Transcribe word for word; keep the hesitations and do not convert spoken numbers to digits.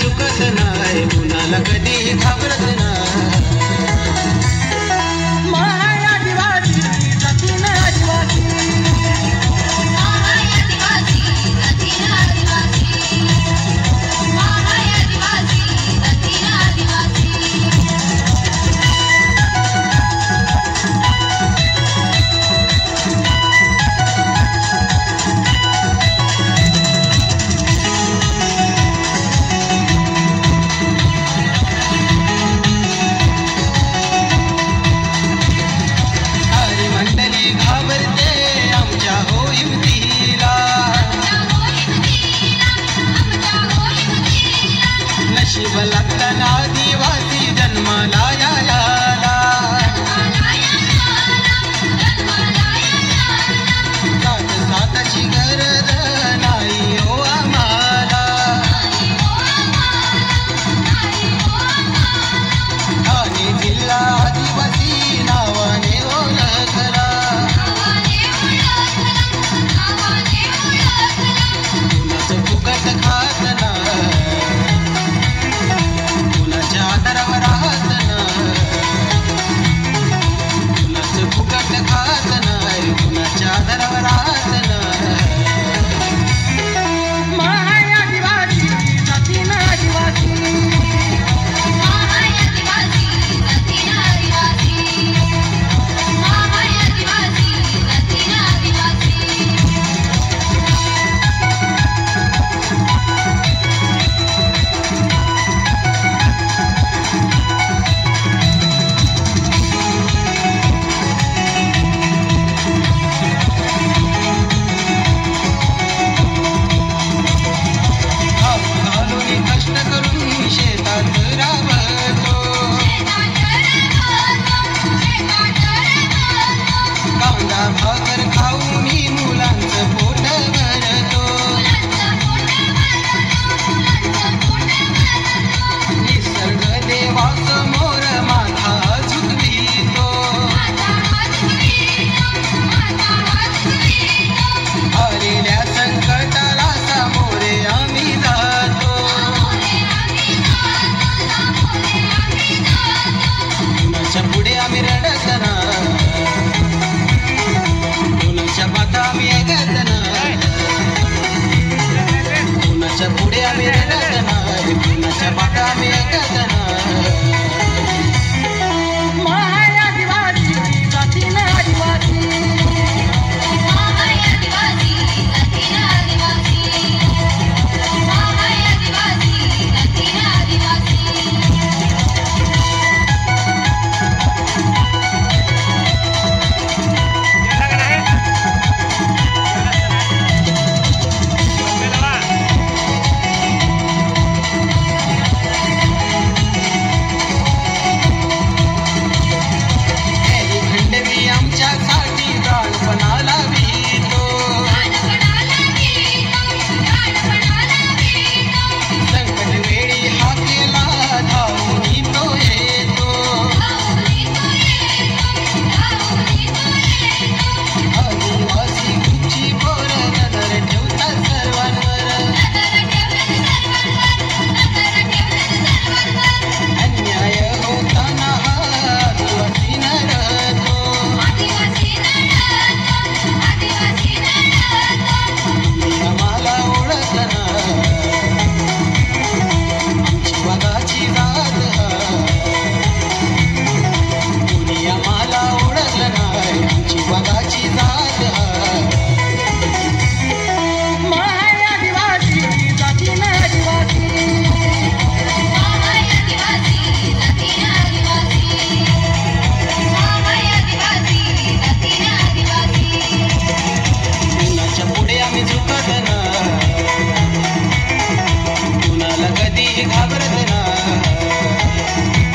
झुकत नाही, कुणाला कधी घाबरत नाही. माय आदिवासी जतीन आदिवासी, माय आदिवासी जतीन आदिवासी, माय आदिवासी जतीन आदिवासी. नशीब लागताना आदिवासी जन्माला यायला, सात साताची गरज नाही हो आम्हाला. ठाणे जिल्हा आदिवासी नावाने ओळखला, कुणाचं फुकट खात नाही, आदरावर राहत नाही, कुणाचं फुकट खात नाही, कुणाच्या आदरावर राहत नाही. माय आदिवासी जतीन आदिवासी, माय आदिवासी जतीन आदिवासी, माय आदिवासी जतीन आदिवासी. भाकर खाऊन मुलांचं पोट भरतो, निसर्ग देवासमोर माथा झुकवितो, आलेल्या संकटाला सामोरे आम्ही जातो. कुणाच्या पुढे आम्ही रडत नाही, कुणाच्या माथा आम्ही ऐकत नाही, कुणाच्या पुढे आम्ही रडत नाही, कुणाच्या माथा आम्ही ऐकत नाही. माय आदिवासी जतीन आदिवासी, माय आदिवासी जतीन आदिवासी, माय आदिवासी जतीन आदिवासी. घाबरत नाही.